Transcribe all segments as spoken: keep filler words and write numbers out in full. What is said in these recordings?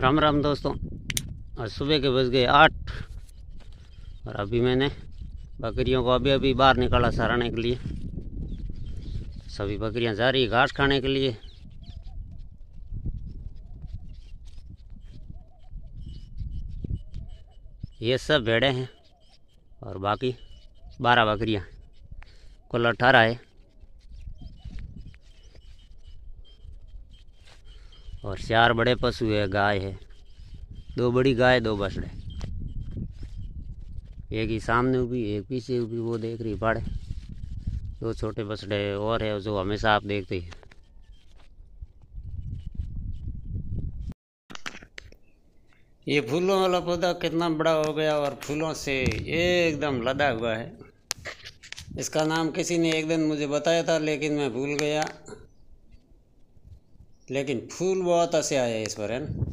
राम राम दोस्तों। आज सुबह के बज गए आठ और अभी मैंने बकरियों को अभी अभी बाहर निकाला चराने के लिए। सभी बकरियां जा रही घास खाने के लिए। ये सब भेड़े हैं और बाकी बारह बकरियां, कुल अठारह है। और चार बड़े पशु है, गाय है, दो बड़ी गाय दो बछड़े, एक ही सामने उभी एक पीछे उभी, वो देख रही बाड़े। दो छोटे बछड़े और है जो हमेशा आप देखते हैं। ये फूलों वाला पौधा कितना बड़ा हो गया और फूलों से एकदम लदा हुआ है। इसका नाम किसी ने एक दिन मुझे बताया था लेकिन मैं भूल गया। लेकिन फूल बहुत अच्छे आए हैं इस पर, है ना।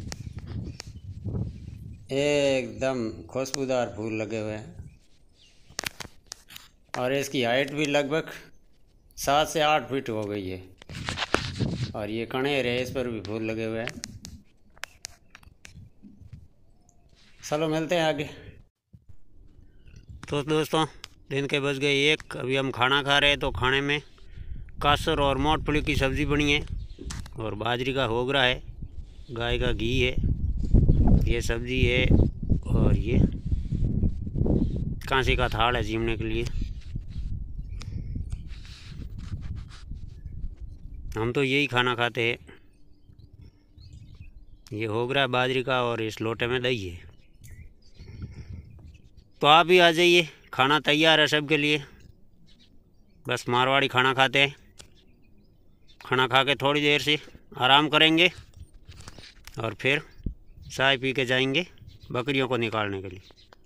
एकदम खुशबूदार फूल लगे हुए हैं और इसकी हाइट भी लगभग सात से आठ फीट हो गई है। और ये कणेर है, इस पर भी फूल लगे हुए हैं। चलो मिलते हैं आगे। तो दोस्तों दिन के बज गए एक। अभी हम खाना खा रहे हैं तो खाने में कासर और मूंगफली की सब्ज़ी बनी है और बाजरी का होगरा है, गाय का घी है, ये सब्ज़ी है और ये कांसी का थाल है जीमने के लिए। हम तो यही खाना खाते हैं। ये होगरा है बाजरी का और इस लोटे में दही है। तो आप भी आ जाइए, खाना तैयार है सबके लिए। बस मारवाड़ी खाना खाते हैं। खाना खा के थोड़ी देर से आराम करेंगे और फिर चाय पी के जाएंगे बकरियों को निकालने के लिए।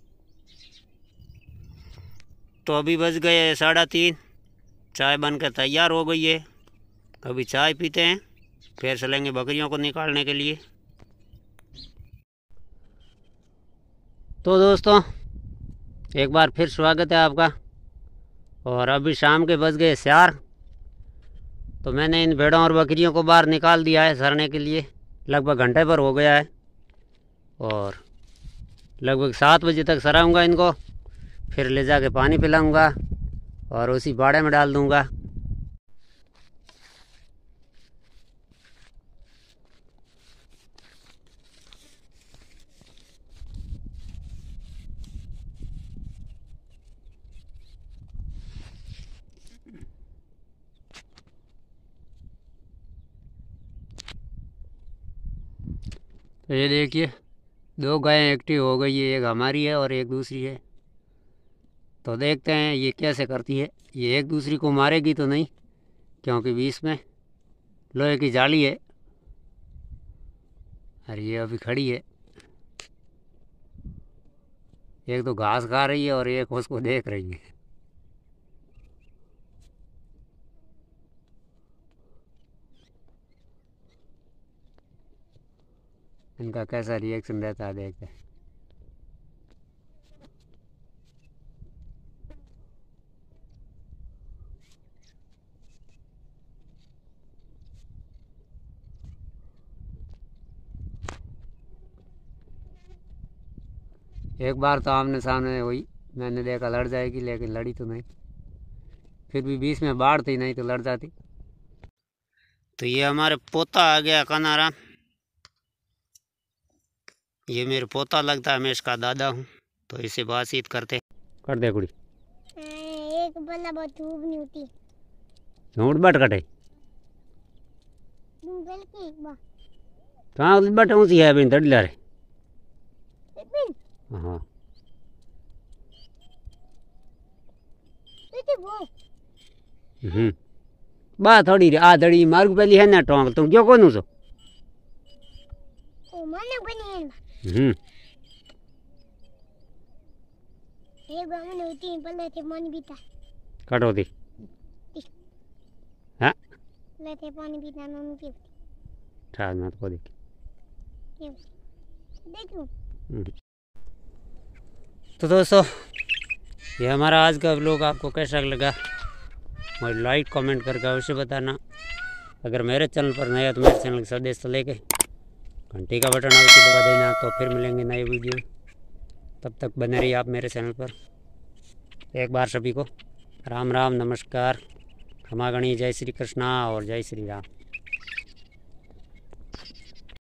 तो अभी बज गए साढ़े तीन, चाय बनकर तैयार हो गई है। अभी चाय पीते हैं फिर चलेंगे बकरियों को निकालने के लिए। तो दोस्तों एक बार फिर स्वागत है आपका। और अभी शाम के बज गए चार। तो मैंने इन भेड़ों और बकरियों को बाहर निकाल दिया है चरने के लिए। लगभग घंटे पर हो गया है और लगभग सात बजे तक चराऊँगा इनको। फिर ले जाके पानी पिलाऊँगा और उसी बाड़े में डाल दूँगा। तो ये देखिए दो गायें एक्टिव हो गई है, एक हमारी है और एक दूसरी है। तो देखते हैं ये कैसे करती है। ये एक दूसरी को मारेगी तो नहीं, क्योंकि बीच में लोहे की जाली है और ये अभी खड़ी है। एक तो घास खा रही है और एक उसको देख रही है। इनका कैसा रिएक्शन रहता है देखते हैं। एक बार तो आमने सामने हुई, मैंने देखा लड़ जाएगी लेकिन लड़ी तो नहीं। फिर भी बीच में बाढ़ थी, नहीं तो लड़ जाती। तो ये हमारे पोता आ गया कानाराम। ये मेरे पोता लगता है, मैं इसका दादा हूँ। तो इसे बातचीत करते कर दे कुड़ी। एक बल्ला बहुत धूप नहीं होती। झूठ बट कटे दूगल की बा कहाँ बट ऊँची है बिन तड़ला रे। हाँ तो वो हम्म बा थोड़ी रे आ दड़ी मार्ग पहली है ना टोंक तुम क्यों कोनू सो ओ माने बनी है। हम्म एक बार मैंने होती पल्ले थे पानी पीता कटो दी हाँ लेते पानी पीता नोनू की ठाल मत को देख देखो। तो दोस्तों ये हमारा आज का व्लॉग आपको कैसा लगा मुझे लाइक कमेंट करके अवश्य बताना। अगर मेरे चैनल पर नया तो मेरे चैनल के सदस्य लेके घंटी का बटन अवश्य दबा देना। तो फिर मिलेंगे नए वीडियो, तब तक बने रहिए आप मेरे चैनल पर। एक बार सभी को राम राम, नमस्कार, क्षमा गणी, जय श्री कृष्णा और जय श्री राम।